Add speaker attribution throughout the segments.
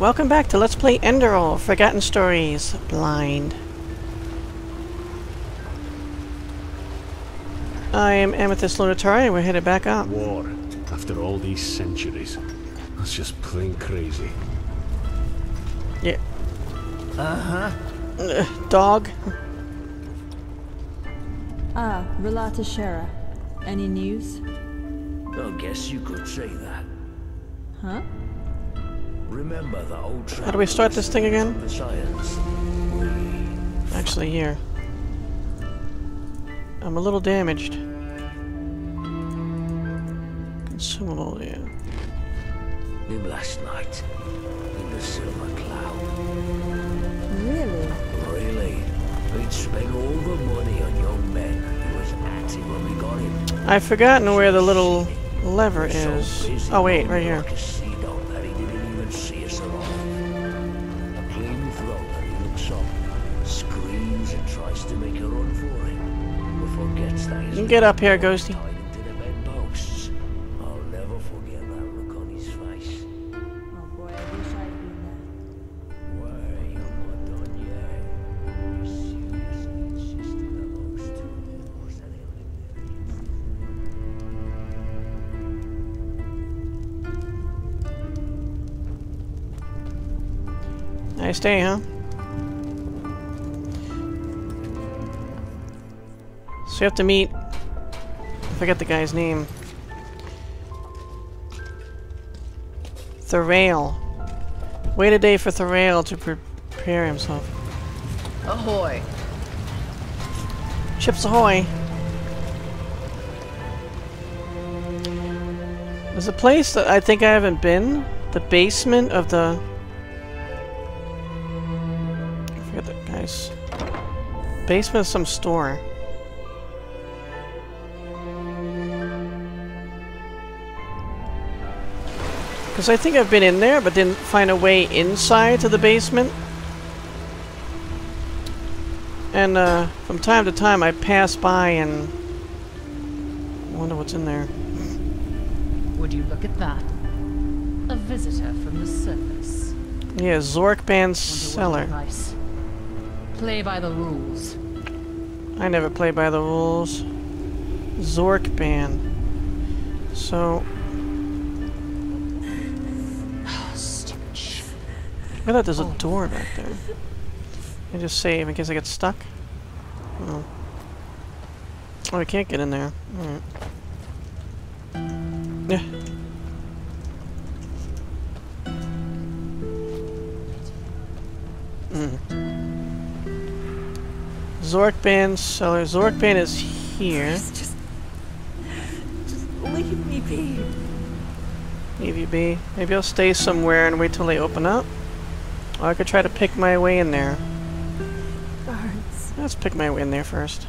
Speaker 1: welcome back to Let's Play Enderal, Forgotten Stories, Blind. I am Amethyst Lunatari, and we're headed back up.
Speaker 2: War, after all these centuries. That's just plain crazy.
Speaker 1: Yeah. Dog.
Speaker 3: Ah, Rhalata Shara. Any news?
Speaker 4: I guess you could say that.
Speaker 3: Huh?
Speaker 4: Remember the old
Speaker 1: How do we start this thing again?
Speaker 4: the science?
Speaker 1: Actually, here. I'm a little damaged. Consumable, yeah.
Speaker 4: Him last night in the silver cloud.
Speaker 3: Really?
Speaker 4: Really? He'd spent all the money on young men who was at him when we got him.
Speaker 1: I've forgotten where the little lever is. Oh wait, right here.
Speaker 4: Like a sea dog that he didn't even see us alive. Clean throat and he looks up, screams and tries to make a run for it, but forgets that he's
Speaker 1: You can get up here, Ghosty.
Speaker 4: tied into the bedposts. I'll never forget that look on his face.
Speaker 3: Oh boy, I wish I'd been
Speaker 4: Why, you're not done yet. You seriously insisted that those two was that they lived there.
Speaker 1: Nice day, huh? So you have to meet... I forget the guy's name. Therail. Wait a day for Therail to prepare himself.
Speaker 5: Ahoy!
Speaker 1: Ships ahoy! There's a place that I think I haven't been. The basement of the... I forget the guy's... Basement of some store. Because I think I've been in there, but didn't find a way inside to the basement. And from time to time I pass by and wonder what's in there.
Speaker 5: Would you look at that? A visitor from the surface.
Speaker 1: Yeah, Zorkban's
Speaker 5: Wonder what
Speaker 1: cellar.
Speaker 5: advice. Play by the rules.
Speaker 1: I never play by the rules. Zorkban. So...
Speaker 5: Stupid shit.
Speaker 1: I thought there's a door back there. I just save in case I get stuck. Oh. Oh, I can't get in there. Alright. Yeah. Zorkban cellar. Zorkban is here.
Speaker 3: Just leave me be.
Speaker 1: Leave you be. Maybe I'll stay somewhere and wait till they open up. Or I could try to pick my way in there.
Speaker 3: Guards.
Speaker 1: Let's pick my way in there first.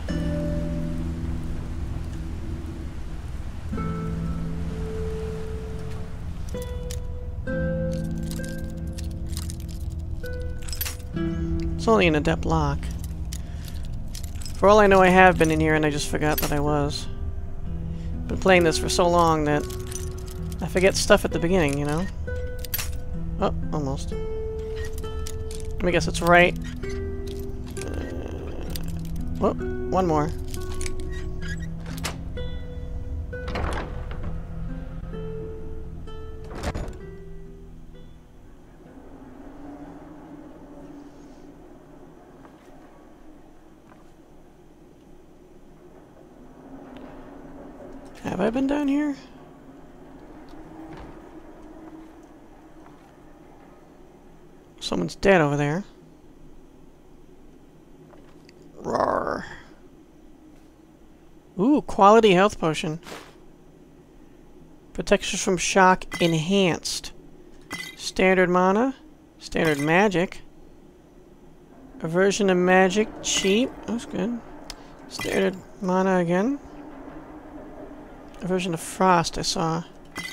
Speaker 1: It's only an adept lock. For all I know, I have been in here and I just forgot that I was. Been playing this for so long that I forget stuff at the beginning, you know? Oh, almost. Let me guess, it's right. Oh, one more. Have I been down here? Someone's dead over there. Roar. Ooh, quality health potion. Protection from shock enhanced. Standard mana. Standard magic. Aversion to magic cheap. That's good. Standard mana again. Aversion to frost I saw.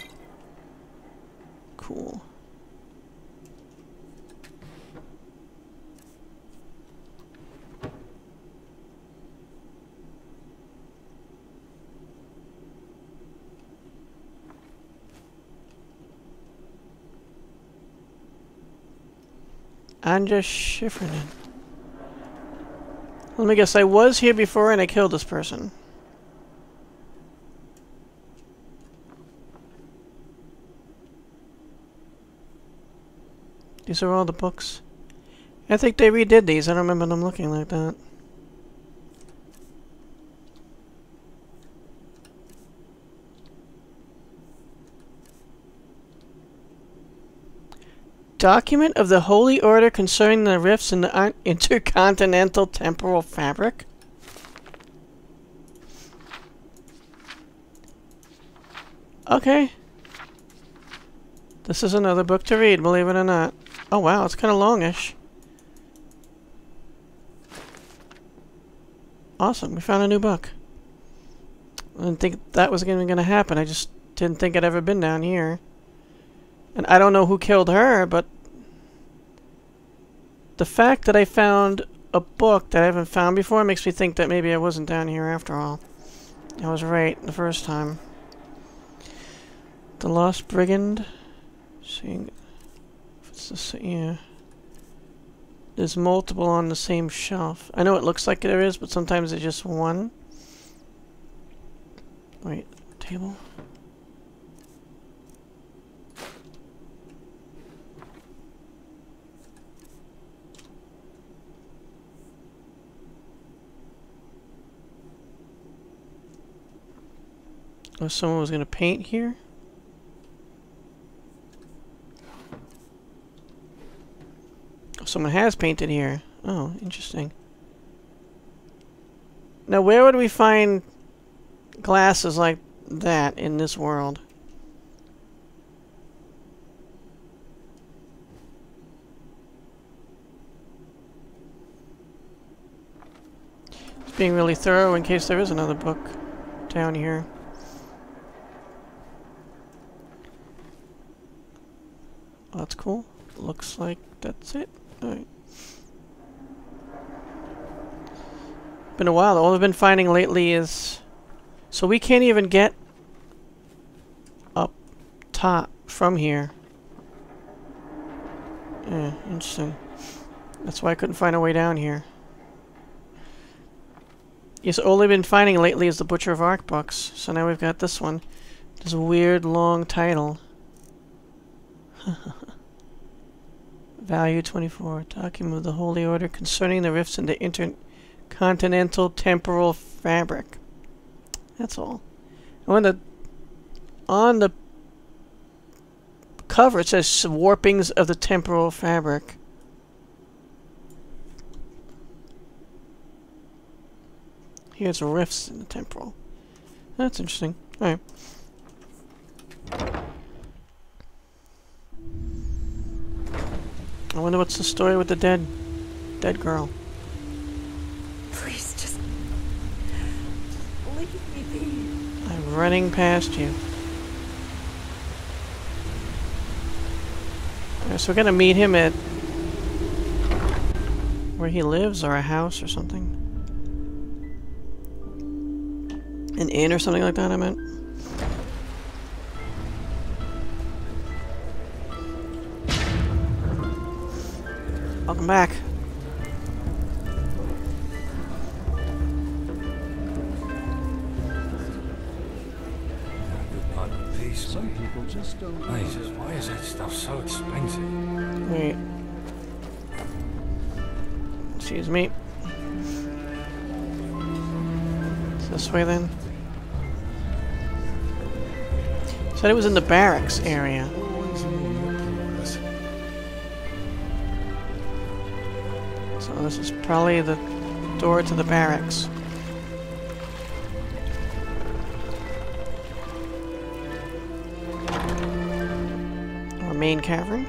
Speaker 1: Cool. Anja Schiffernan. Let me guess, I was here before and I killed this person. These are all the books. I think they redid these. I don't remember them looking like that. Document of the Holy Order concerning the rifts in the intercontinental temporal fabric? Okay. This is another book to read, believe it or not. Oh wow, it's kind of longish. Awesome, we found a new book. I didn't think that was going to happen. I just didn't think I'd ever been down here. And I don't know who killed her, but the fact that I found a book that I haven't found before makes me think that maybe I wasn't down here after all. I was right the first time. The Lost Brigand. Seeing if it's the same. Yeah. There's multiple on the same shelf. I know it looks like there is, but sometimes it's just one. Wait, table. Oh, someone was gonna paint here? Oh, someone has painted here. Oh, interesting. Now, where would we find glasses like that in this world? It's being really thorough in case there is another book down here. Oh, that's cool. Looks like that's it. Alright. Been a while. All I've been finding lately is... So we can't even get up top from here. Yeah, interesting. That's why I couldn't find a way down here. Yes, all I've been finding lately is the Butcher of Arc books. So now we've got this one. This weird long title. Value 24. Document of the Holy Order concerning the rifts in the intercontinental temporal fabric. That's all. And on the cover it says warpings of the temporal fabric. Here's rifts in the temporal. That's interesting. Alright. I wonder what's the story with the dead girl.
Speaker 6: Please, just leave me be.
Speaker 1: I'm running past you. Alright, so we're gonna meet him at where he lives, or a house or something. An inn or something like that, I meant. Welcome back.
Speaker 2: Some people just don't. Jesus, why is that stuff so expensive?
Speaker 1: Wait. Excuse me. It's this way then. Said it was in the barracks area. So this is probably the door to the barracks. Or main cavern.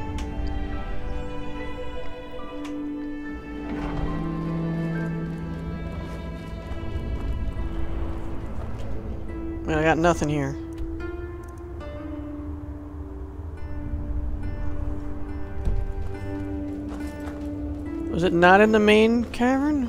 Speaker 1: Well, I got nothing here. Was it not in the main cavern?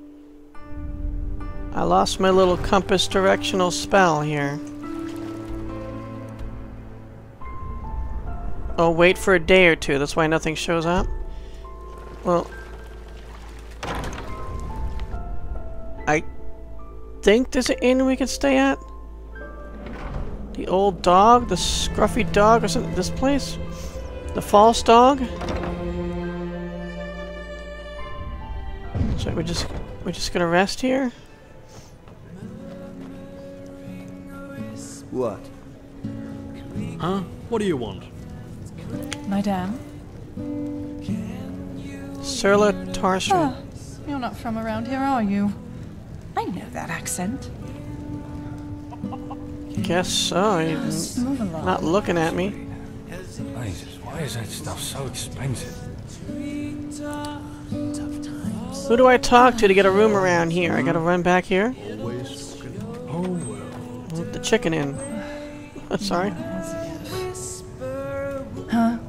Speaker 1: I lost my little compass directional spell here. Oh, wait for a day or two. That's why nothing shows up? Well... I think there's an inn we can stay at? The old dog? The scruffy dog or something? This place? The false dog? So we're just gonna rest here?
Speaker 6: What?
Speaker 2: Huh? What do you want?
Speaker 7: Madame?
Speaker 1: Surla Tarstrom.
Speaker 7: Oh, you're not from around here, are you? I know that accent.
Speaker 1: Guess so. He's
Speaker 7: Move along.
Speaker 1: not looking at me.
Speaker 2: Jesus, why is that stuff so expensive?
Speaker 1: Who do I talk to get a room around here? I gotta run back here?
Speaker 2: Oh well.
Speaker 1: Let the chicken in. Sorry.
Speaker 7: Huh?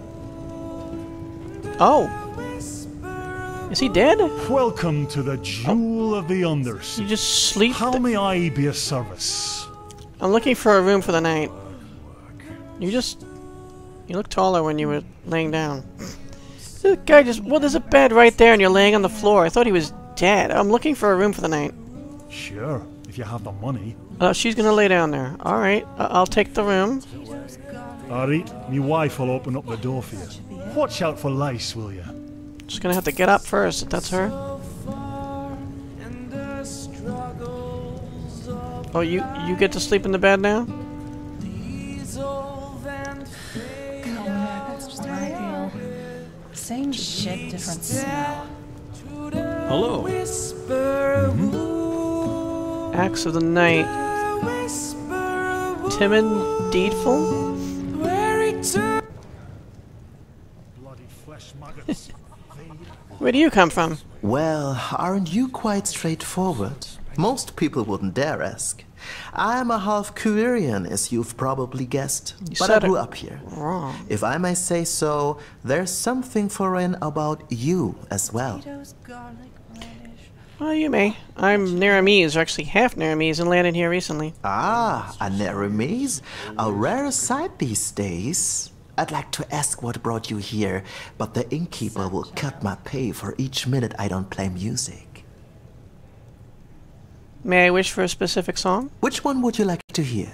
Speaker 1: Oh! Is he dead?
Speaker 8: Welcome to the Jewel of the Undersea.
Speaker 1: You just sleep?
Speaker 8: How may I be of service?
Speaker 1: I'm looking for a room for the night. You look taller when you were laying down. This guy just... Well, there's a bed right there and you're laying on the floor. I thought he was dead. I'm looking for a room for the night.
Speaker 8: Sure, if you have the money.
Speaker 1: She's gonna lay down there. Alright, I'll take the room.
Speaker 8: Alright, me wife will open up the door for you. Watch out for lice, will you?
Speaker 1: Just gonna have to get up first, if that's her. Oh, you get to sleep in the bed now?
Speaker 7: Same shit, different smell.
Speaker 2: Hello.
Speaker 1: Acts of the night. Timid, deedful?
Speaker 8: Bloody flesh maggots.
Speaker 1: Where do you come from?
Speaker 6: Well, aren't you quite straightforward? Most people wouldn't dare ask. I'm a half Quirian, as you've probably guessed, but I grew up here.
Speaker 1: Wrong.
Speaker 6: If I may say so, there's something foreign about you as well.
Speaker 1: Well, you may. I'm Naramese, or actually half Naramese, and landed here recently.
Speaker 6: Ah, a Naramese? A rare sight these days. I'd like to ask what brought you here, but the innkeeper will cut my pay for each minute I don't play music.
Speaker 1: May I wish for a specific song?
Speaker 6: Which one would you like to hear?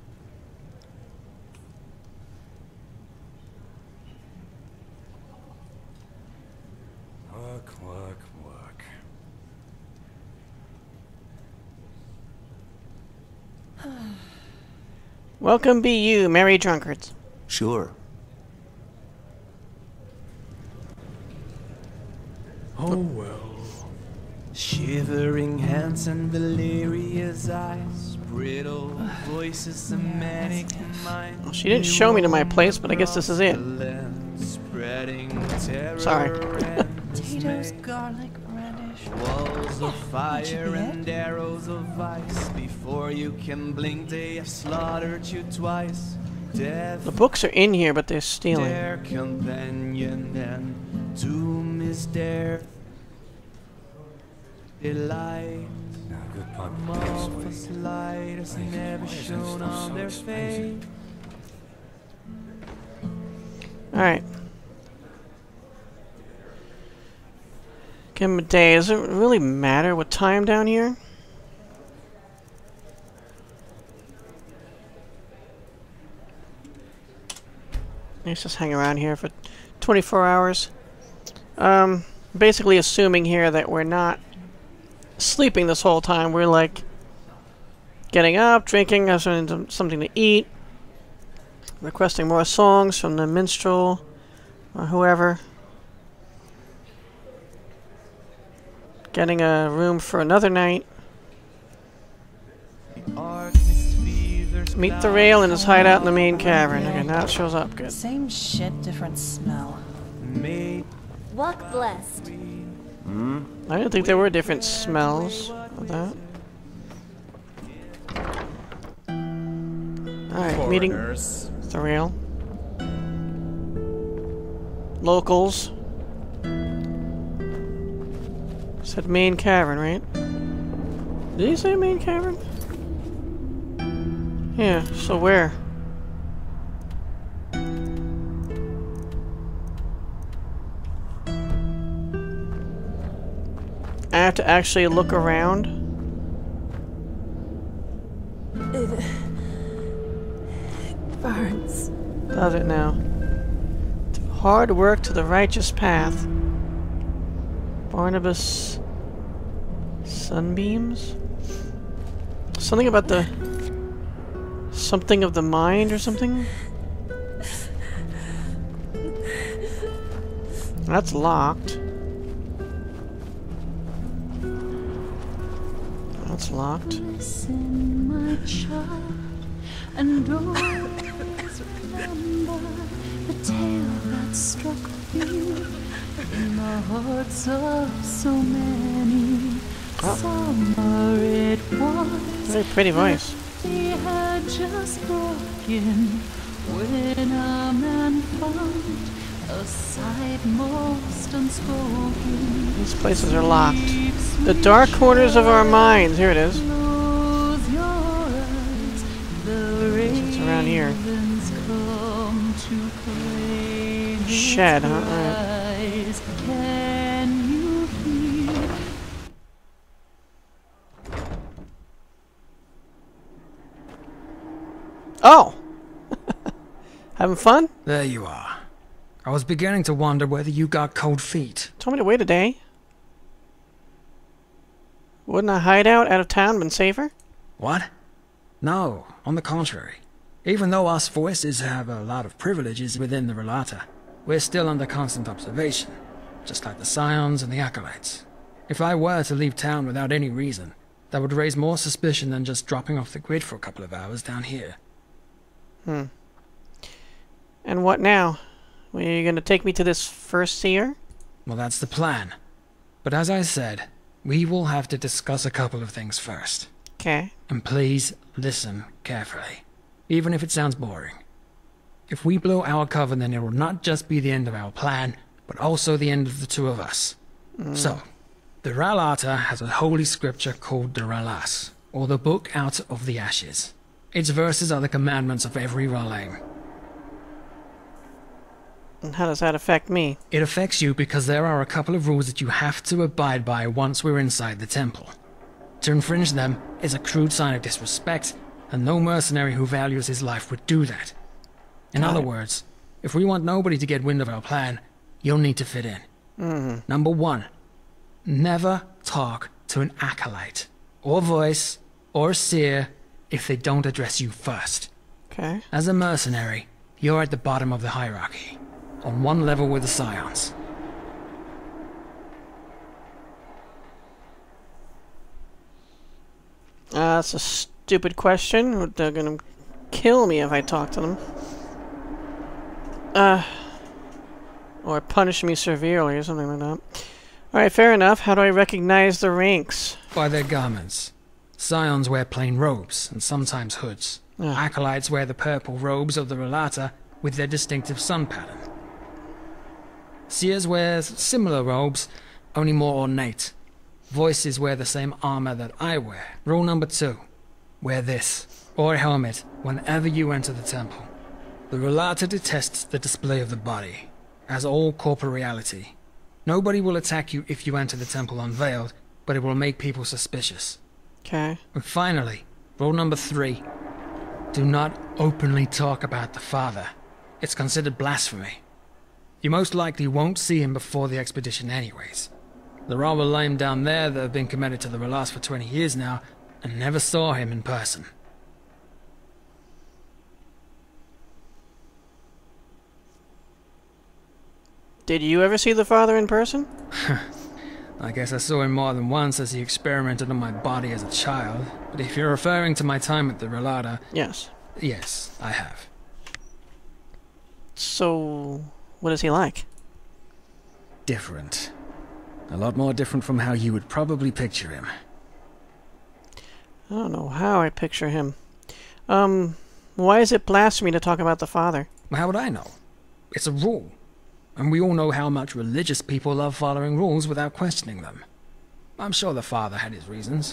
Speaker 2: Work, work, work.
Speaker 1: Welcome be you, merry drunkards.
Speaker 6: Sure.
Speaker 2: Oh well.
Speaker 9: Shivering hands and delirious eyes, brittle voices and manic minds.
Speaker 1: Well, she didn't show me to my place, but I guess this is it.
Speaker 9: Spreading terror.
Speaker 1: Sorry.
Speaker 7: Potatoes, garlic, radish.
Speaker 9: Walls of fire
Speaker 7: should be
Speaker 9: and arrows of ice. Before you can blink, they have slaughtered you twice. Death,
Speaker 1: The books are in here, but they're stealing.
Speaker 9: their companion, and doom is their delight.
Speaker 2: Now, good pipe of
Speaker 9: Marvelous
Speaker 2: sweet.
Speaker 9: light has never
Speaker 2: Why is that
Speaker 9: shone
Speaker 2: stuff
Speaker 9: on
Speaker 2: so
Speaker 9: their
Speaker 2: expensive?
Speaker 9: face.
Speaker 1: Alright. Give him a day. Does it really matter what time down here? Let's just hang around here for 24 hours. Basically assuming here that we're not sleeping this whole time. We're like getting up, drinking, having something to eat, requesting more songs from the minstrel or whoever, getting a room for another night. Meet the rail in his hideout in the main cavern. Okay, now it shows up. Good.
Speaker 7: Same shit, different smell.
Speaker 10: Walk blessed.
Speaker 1: I didn't think there were different smells of that. Alright, meeting the rail. Locals. Said main cavern, right? Did he say main cavern? Yeah, so where? I have to actually look around.
Speaker 3: It burns.
Speaker 1: Does it now? Hard work to the righteous path. Barnabas Sunbeams? Something about the... something of the mind or something? That's locked. That's locked.
Speaker 5: Listen, my child, and always remember the tale that struck you in the hearts of so many. Summer it was.
Speaker 1: Very pretty voice.
Speaker 5: He had just broken when a man found a sight most unspoken.
Speaker 1: These places are locked. The dark corners of our minds. Here it is. It's around here. Shed, huh? Right.
Speaker 5: Can you hear?
Speaker 1: Oh! Having fun?
Speaker 11: There you are. I was beginning to wonder whether you got cold feet.
Speaker 1: Told me to wait a day. Wouldn't a hideout out of town been safer?
Speaker 11: What? No, on the contrary. Even though us voices have a lot of privileges within the Rhalata, we're still under constant observation, just like the Scions and the Acolytes. If I were to leave town without any reason, that would raise more suspicion than just dropping off the grid for a couple of hours down here.
Speaker 1: And what now? Are you gonna take me to this First Seer?
Speaker 11: Well, that's the plan. But as I said, we will have to discuss a couple of things first.
Speaker 1: Okay.
Speaker 11: And please listen carefully, even if it sounds boring. If we blow our cover, then it will not just be the end of our plan, but also the end of the two of us. So, the Rhalata has a holy scripture called the Rhalas, or the Book Out of the Ashes. Its verses are the commandments of every Rhalaim.
Speaker 1: And how does that affect me?
Speaker 11: It affects you because there are a couple of rules that you have to abide by once we're inside the temple. To infringe them is a crude sign of disrespect, and no mercenary who values his life would do that. In other words, if we want nobody to get wind of our plan, you'll need to fit in. Number 1, never talk to an acolyte, or voice, or seer if they don't address you first.
Speaker 1: Okay.
Speaker 11: As a mercenary, you're at the bottom of the hierarchy, on one level with the Scions.
Speaker 1: That's a stupid question. They're gonna kill me if I talk to them. Or punish me severely or something like that. Alright, fair enough. How do I recognize the ranks?
Speaker 11: By their garments. Scions wear plain robes, and sometimes hoods. Acolytes wear the purple robes of the Rhalata with their distinctive sun pattern. Seers wear similar robes, only more ornate. Voices wear the same armor that I wear. Rule number 2. Wear this, or a helmet, whenever you enter the temple. The Rhalata detests the display of the body, as all corporeality. Nobody will attack you if you enter the temple unveiled, but it will make people suspicious.
Speaker 1: Okay.
Speaker 11: And finally, rule number 3. Do not openly talk about the father. It's considered blasphemy. You most likely won't see him before the expedition anyways. There are Rhalaim down there that have been committed to the Rhalas for 20 years now, and never saw him in person.
Speaker 1: Did you ever see the father in person?
Speaker 11: I guess I saw him more than once as he experimented on my body as a child, but if you're referring to my time at the Rhalata...
Speaker 1: Yes.
Speaker 11: Yes, I have.
Speaker 1: So, what is he like?
Speaker 11: Different. A lot more different from how you would probably picture him.
Speaker 1: I don't know how I picture him. Why is it blasphemy to talk about the father?
Speaker 11: How would I know? It's a rule. And we all know how much religious people love following rules without questioning them. I'm sure the father had his reasons.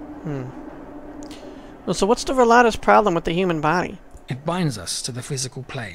Speaker 1: Well, so what's the Rhalata's problem with the human body?
Speaker 11: It binds us to the physical plane.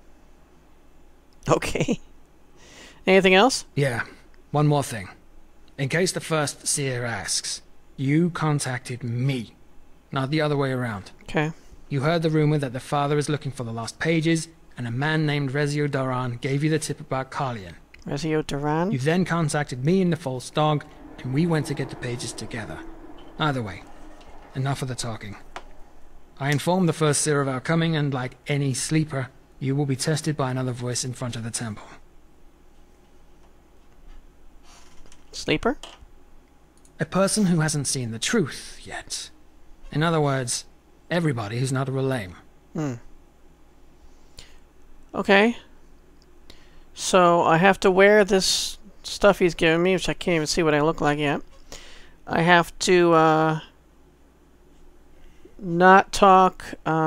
Speaker 1: Okay. Anything else?
Speaker 11: Yeah, one more thing. In case the First Seer asks, you contacted me, not the other way around.
Speaker 1: Okay.
Speaker 11: You heard the rumor that the father is looking for the lost pages, and a man named Rezio Duran gave you the tip about Carlion.
Speaker 1: Rezio Duran?
Speaker 11: You then contacted me and the false dog, and we went to get the pages together. Either way, enough of the talking. I informed the First Seer of our coming, and like any sleeper, you will be tested by another voice in front of the temple.
Speaker 1: Sleeper?
Speaker 11: A person who hasn't seen the truth yet. In other words, everybody who's not a Rhalaim.
Speaker 1: Okay. So I have to wear this stuff he's giving me, which I can't even see what I look like yet. I have to not talk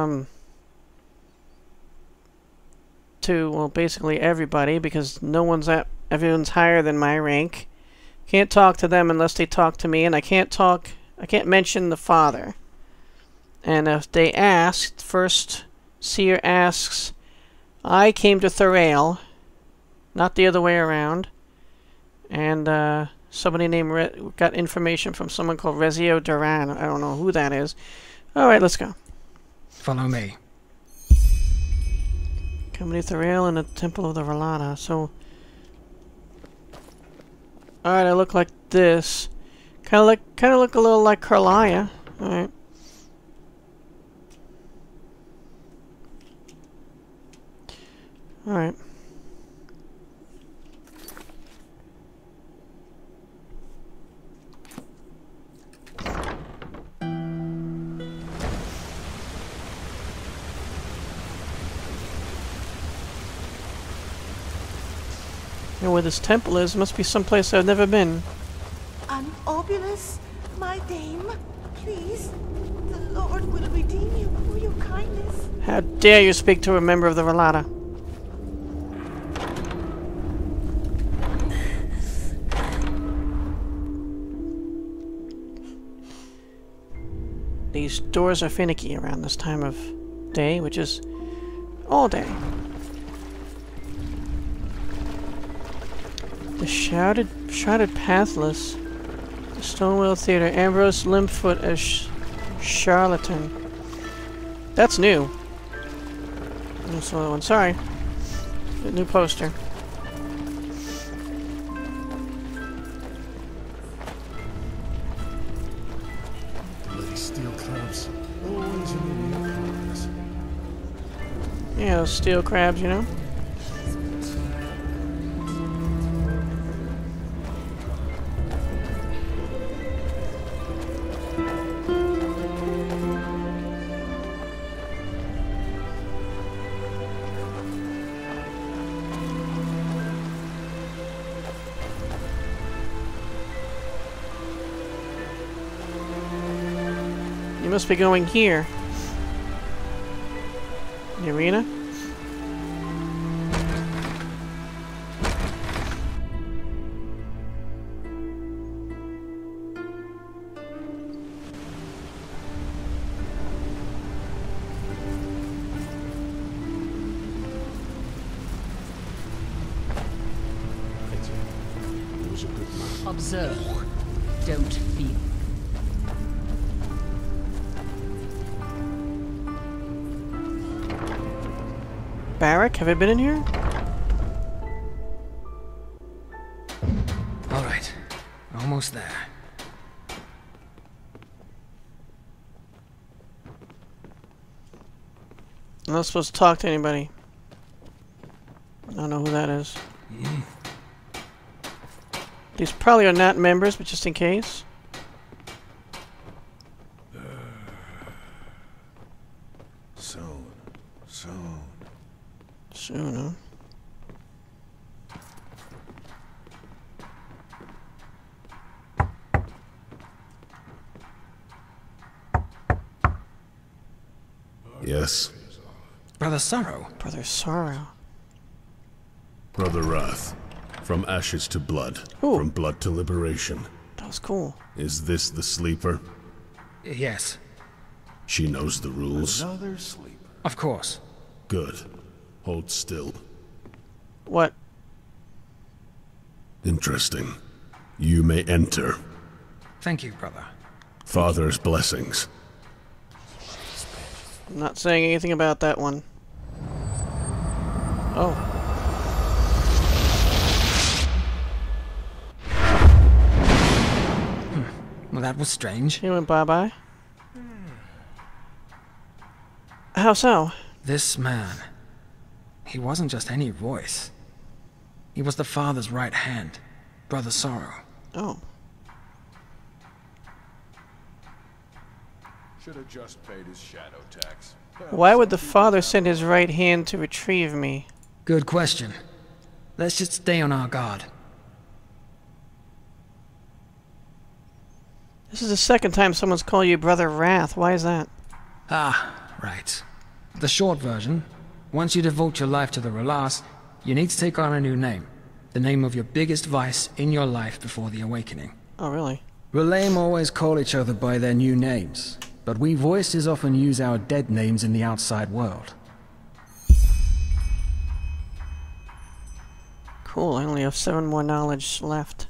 Speaker 1: to, well, basically everybody, because everyone's higher than my rank. Can't talk to them unless they talk to me, and I can't mention the father. And if they asked, First Seer asks, I came to Therail, not the other way around. And somebody named got information from someone called Rezio Duran. I don't know who that is. Alright, let's go.
Speaker 11: Follow me.
Speaker 1: Coming to Therail in the Temple of the Rhalata. So, alright, I look like this. Kind of look a little like Carlia. Alright. Alright. And where this temple is, must be someplace I've never been.
Speaker 12: An obulus, my dame, please. The Lord will redeem you for your kindness.
Speaker 1: How dare you speak to a member of the Rhalata? These doors are finicky around this time of day, which is all day. The shrouded pathless, the Stonewell Theater, Ambrose Limbfoot as charlatan. That's new. That's the other one. Sorry, the new poster.
Speaker 8: Bloody steel crabs, always in the new corners.
Speaker 1: Yeah, those steel crabs, you know. You must be going here. The arena?
Speaker 5: Observe. Don't feel.
Speaker 1: Barrack, have I been in here?
Speaker 11: Alright. Almost there.
Speaker 1: I'm not supposed to talk to anybody. I don't know who that is. These probably are not members, but just in case. Soon, huh?
Speaker 13: Yes.
Speaker 11: Brother Sorrow.
Speaker 1: Brother Sorrow.
Speaker 13: Brother Wrath. From ashes to blood.
Speaker 1: Ooh.
Speaker 13: From blood to liberation.
Speaker 1: That was cool.
Speaker 13: Is this the sleeper?
Speaker 11: Yes.
Speaker 13: She knows the rules.
Speaker 2: Another sleeper.
Speaker 11: Of course.
Speaker 13: Good. Hold still.
Speaker 1: What?
Speaker 13: Interesting. You may enter.
Speaker 11: Thank you, brother.
Speaker 13: Father's blessings.
Speaker 1: I'm not saying anything about that one. Oh.
Speaker 11: Well, that was strange.
Speaker 1: He went bye-bye. How so?
Speaker 11: This man, he wasn't just any voice. He was the father's right hand, Brother Sorrow.
Speaker 1: Oh.
Speaker 2: Should have just paid his shadow tax.
Speaker 1: Why would the father send his right hand to retrieve me?
Speaker 11: Good question. Let's just stay on our guard.
Speaker 1: This is the second time someone's called you Brother Wrath. Why is that?
Speaker 11: Ah, right. The short version, once you devote your life to the Rhalas, you need to take on a new name. The name of your biggest vice in your life before the awakening.
Speaker 1: Oh, really?
Speaker 14: Rhalaim always call each other by their new names, but we voices often use our dead names in the outside world.
Speaker 1: Cool, I only have 7 more knowledge left.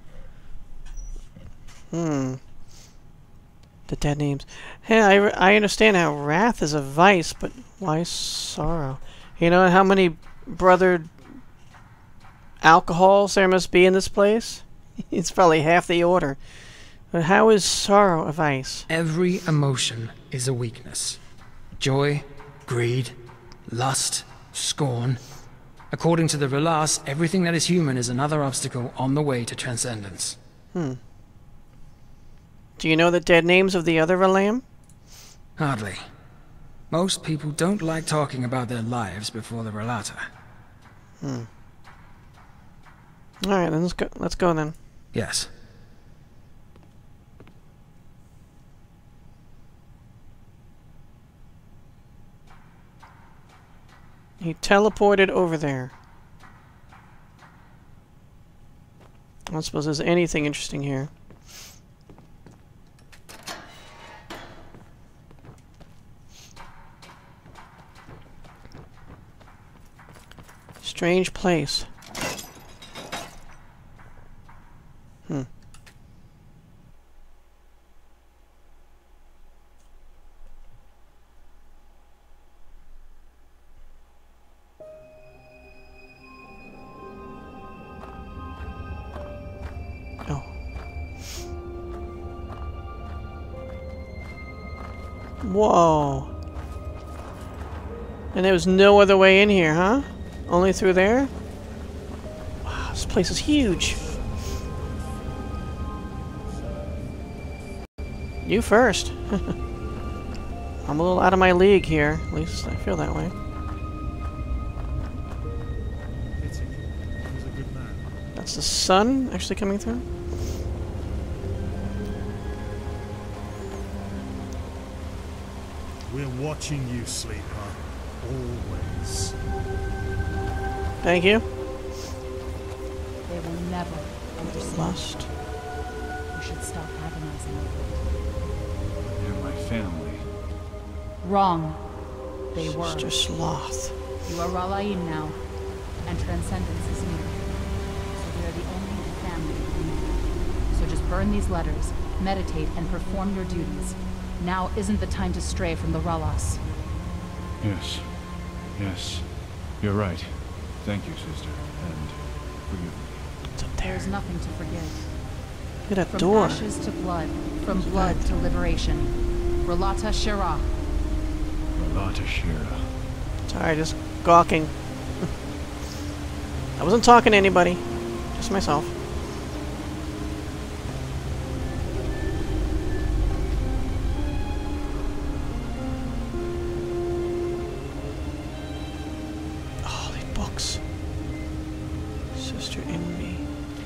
Speaker 1: The dead names. Hey, I understand how wrath is a vice, but why sorrow? You know how many brothered alcohols there must be in this place? It's probably half the order. But how is sorrow a vice?
Speaker 11: Every emotion is a weakness. Joy, greed, lust, scorn. According to the Rhalas, everything that is human is another obstacle on the way to transcendence.
Speaker 1: Do you know the dead names of the other Rhalaim?
Speaker 11: Hardly. Most people don't like talking about their lives before the Rhalata.
Speaker 1: Alright, then let's go then.
Speaker 11: Yes.
Speaker 1: He teleported over there. I don't suppose there's anything interesting here. Strange place. Oh. Whoa. And there was no other way in here, huh? Only through there? Wow, this place is huge. You first. I'm a little out of my league here. At least I feel that way. That's the sun actually coming through?
Speaker 8: We're watching you, sleeper. Always.
Speaker 1: Thank you.
Speaker 5: They will never understand.
Speaker 1: Lust.
Speaker 5: We should stop agonizing.
Speaker 2: They're my family.
Speaker 5: Wrong. They were.
Speaker 1: Sister Sloth.
Speaker 5: You are Rhalaim now, and transcendence is near. So we are the only family we know. So just burn these letters, meditate, and perform your duties. Now isn't the time to stray from the Rhalas.
Speaker 2: Yes. Yes. You're right. Thank you, sister. And forgive me.
Speaker 1: It's up there.
Speaker 5: There's nothing to forgive.
Speaker 1: Look at that
Speaker 5: From
Speaker 1: door.
Speaker 5: ashes to blood, from blood to liberation. Rhalata Shira.
Speaker 2: Rhalata Shira.
Speaker 1: Sorry, just gawking. I wasn't talking to anybody. Just myself. Oh, these books. Sister in me.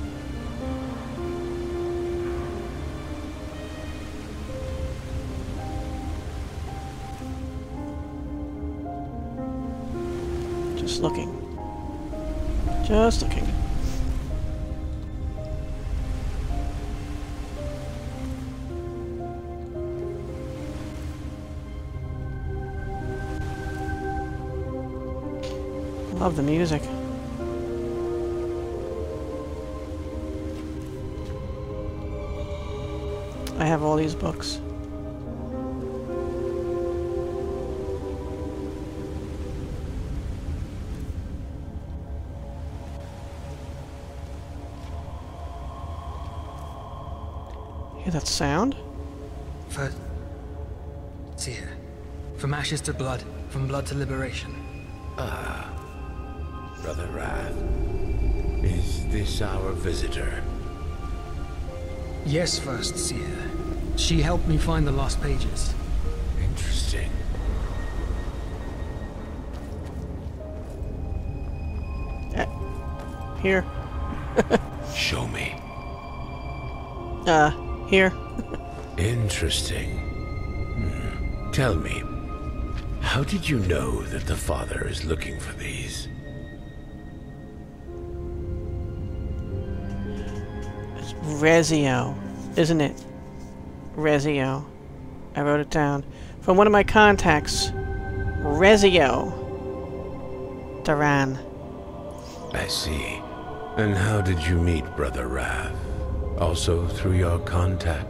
Speaker 1: Just looking. Just looking. Love the music. I have all these books. Hear that sound?
Speaker 11: First Seer. From ashes to blood, from blood to liberation.
Speaker 15: Ah, Brother Wrath. Is this our visitor?
Speaker 11: Yes, First Seer. She helped me find the lost pages.
Speaker 15: Interesting.
Speaker 1: Here.
Speaker 15: Show me.
Speaker 1: Here.
Speaker 15: Interesting. Tell me, how did you know that the Father is looking for these?
Speaker 1: It's Rezio, isn't it? Rezio. I wrote it down. From one of my contacts. Rezio. Duran.
Speaker 15: I see. And how did you meet Brother Wrath? Also through your contact?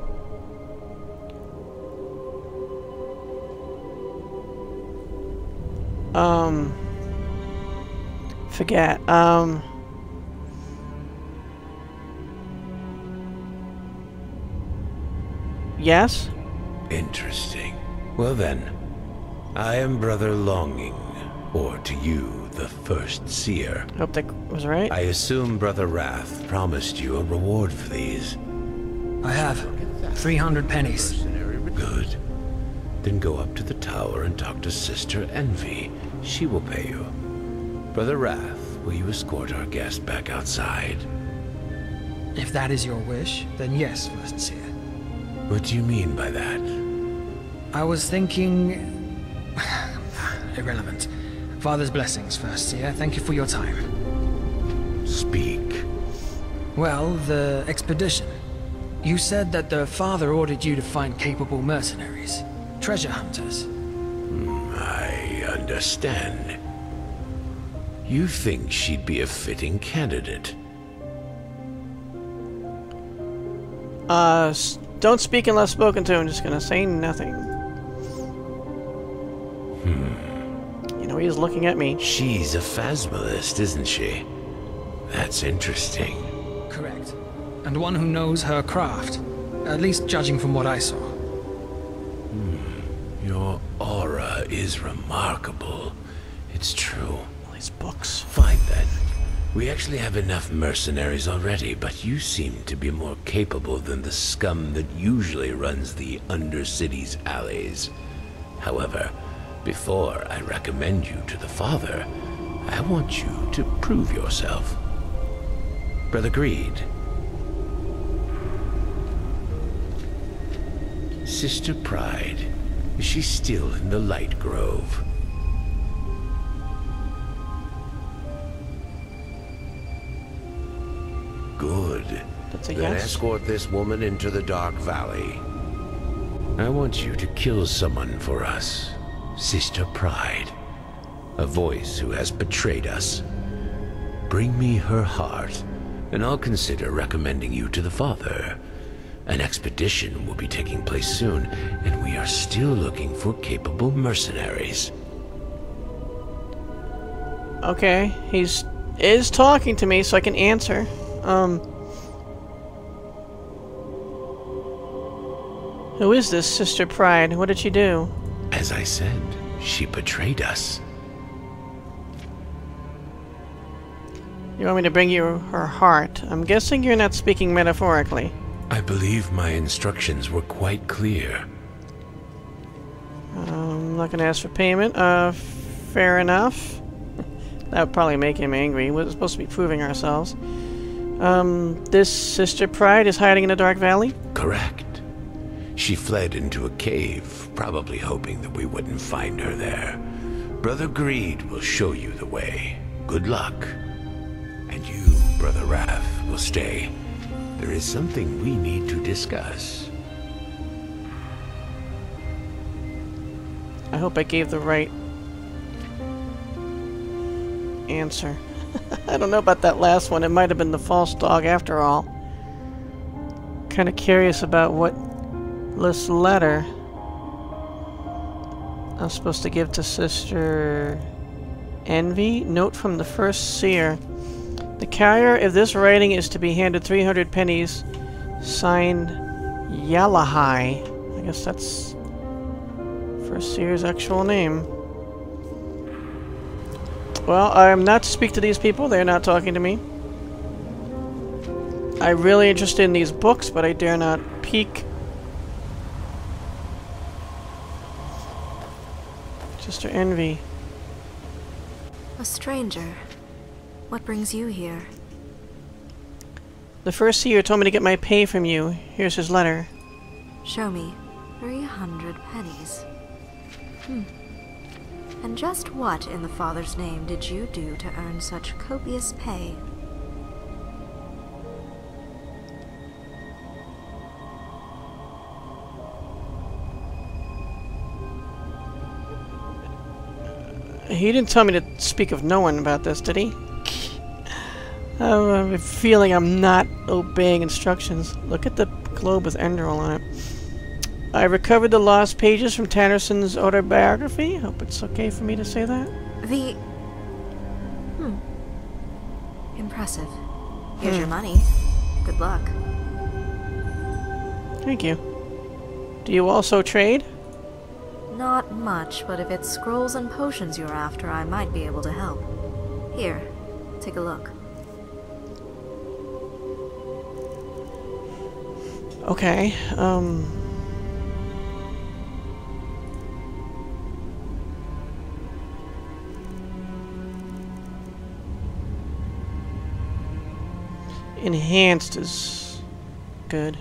Speaker 1: Forget. Yes?
Speaker 15: Interesting. Well then, I am Brother Longing, or to you, the First Seer.
Speaker 1: Hope that was right.
Speaker 15: I assume Brother Wrath promised you a reward for these.
Speaker 11: I have 300 pennies.
Speaker 15: Good. Then go up to the tower and talk to Sister Envy. She will pay you. Brother Wrath, will you escort our guest back outside?
Speaker 11: If that is your wish, then yes, First Seer.
Speaker 15: What do you mean by that?
Speaker 11: I was thinking... irrelevant. Father's blessings, First Seer. Thank you for your time.
Speaker 15: Speak.
Speaker 11: Well, the expedition. You said that the Father ordered you to find capable mercenaries. Treasure hunters.
Speaker 15: I understand. You think she'd be a fitting candidate?
Speaker 1: Don't speak unless spoken to. I'm just gonna say nothing. You know, he's looking at me.
Speaker 15: She's a phasmalist, isn't she? That's interesting.
Speaker 11: Correct. And one who knows her craft. At least judging from what I saw.
Speaker 15: Your aura is remarkable. It's true.
Speaker 1: All these books.
Speaker 15: Fine then. We actually have enough mercenaries already, but you seem to be more capable than the scum that usually runs the Undercity's alleys. However, before I recommend you to the Father, I want you to prove yourself. Brother Greed. Sister Pride, is she still in the Light Grove? Good.
Speaker 1: That's a
Speaker 15: Then
Speaker 1: yes.
Speaker 15: escort this woman into the Dark Valley. I want you to kill someone for us. Sister Pride. A voice who has betrayed us. Bring me her heart, and I'll consider recommending you to the Father. An expedition will be taking place soon, and we are still looking for capable mercenaries.
Speaker 1: Okay, is talking to me so I can answer. Who is this Sister Pride? What did she do?
Speaker 15: As I said, she betrayed us.
Speaker 1: You want me to bring you her heart? I'm guessing you're not speaking metaphorically.
Speaker 15: I believe my instructions were quite clear.
Speaker 1: I'm not gonna ask for payment. Fair enough. That would probably make him angry. We're supposed to be proving ourselves. This Sister Pride is hiding in the Dark Valley?
Speaker 15: Correct. She fled into a cave, probably hoping that we wouldn't find her there. Brother Greed will show you the way. Good luck. And you, Brother Wrath, will stay. There is something we need to discuss.
Speaker 1: I hope I gave the right answer. I don't know about that last one. It might have been the false dog after all. kind of curious about what this letter I'm supposed to give to Sister Envy. Note from the First Seer. The carrier of this writing is to be handed 300 pennies. Signed, Yalahai. I guess that's First Seer's actual name. Well, I'm not to speak to these people. They're not talking to me. I'm really interested in these books, but I dare not peek. Sister Envy.
Speaker 16: A stranger. What brings you here?
Speaker 1: The First Seer told me to get my pay from you. Here's his letter.
Speaker 16: Show me. 300 pennies. And just what in the Father's name did you do to earn such copious pay?
Speaker 1: He didn't tell me to speak of no one about this, did he? I have a feeling I'm not obeying instructions. Look at the globe with Enderal on it. I recovered the lost pages from Tannerson's autobiography. Hope it's okay for me to say that.
Speaker 16: Impressive. Here's your money. Good luck.
Speaker 1: Thank you. Do you also trade?
Speaker 16: Not much, but if it's scrolls and potions you're after, I might be able to help. Here, take a look.
Speaker 1: Okay, enhanced is good.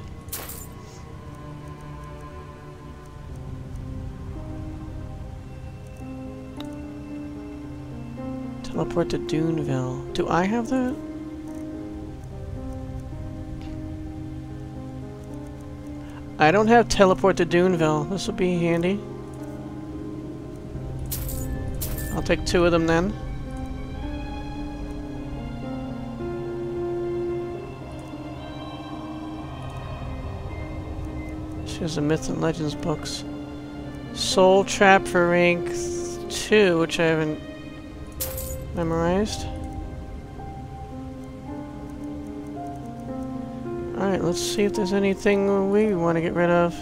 Speaker 1: Teleport to Duneville. Do I have that? I don't have teleport to Duneville. This will be handy. I'll take 2 of them then. Here's the Myth and Legends books. Soul Trap for rank 2, which I haven't memorized. Alright, let's see if there's anything we want to get rid of.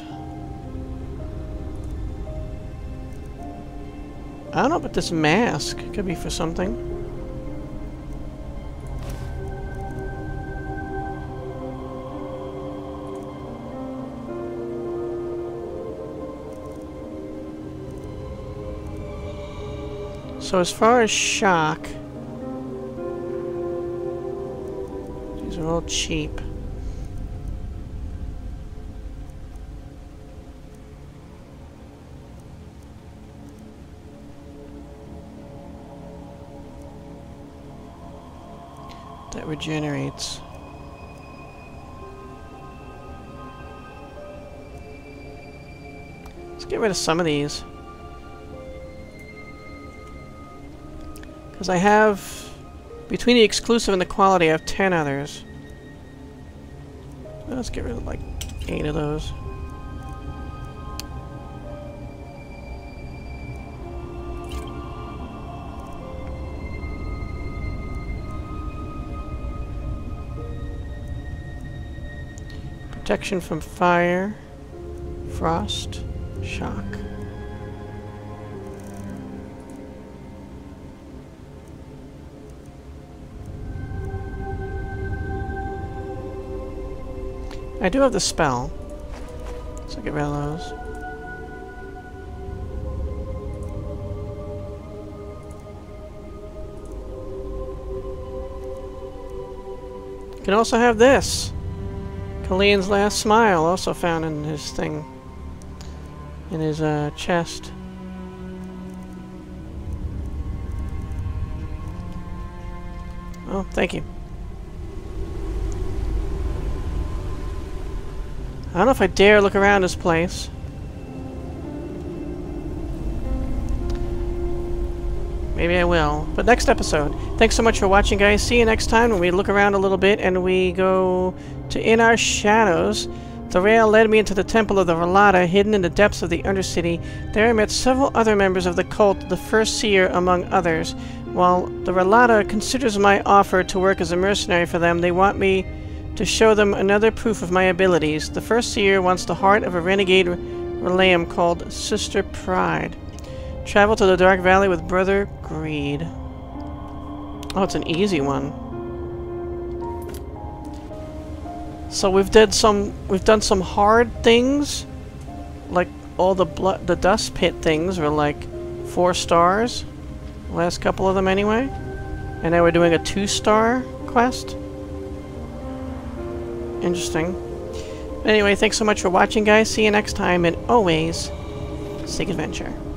Speaker 1: I don't know about this mask. It could be for something. So as far as shock, these are all cheap. That regenerates. Let's get rid of some of these. Because I have, between the exclusive and the quality, I have 10 others. Let's get rid of like 8 of those. Protection from fire, frost, shock. I do have the spell, so get rid of those. You can also have this. Kalian's Last Smile, also found in his thing, in his chest. Oh, thank you. I don't know if I dare look around this place. Maybe I will. But next episode. Thanks so much for watching, guys. See you next time when we look around a little bit and we go to In Our Shadows. The rail led me into the temple of the Rhalata, hidden in the depths of the Undercity. There I met several other members of the cult, the First Seer among others. While the Rhalata considers my offer to work as a mercenary for them, they want me to show them another proof of my abilities. The First Seer wants the heart of a renegade Rhalaim called Sister Pride. Travel to the Dark Valley with Brother Greed. Oh, it's an easy one. So we've done some hard things, like all the dust pit things were like 4 stars. The last couple of them anyway. And now we're doing a 2-star quest. Interesting. Anyway, thanks so much for watching, guys. See you next time, and always seek adventure.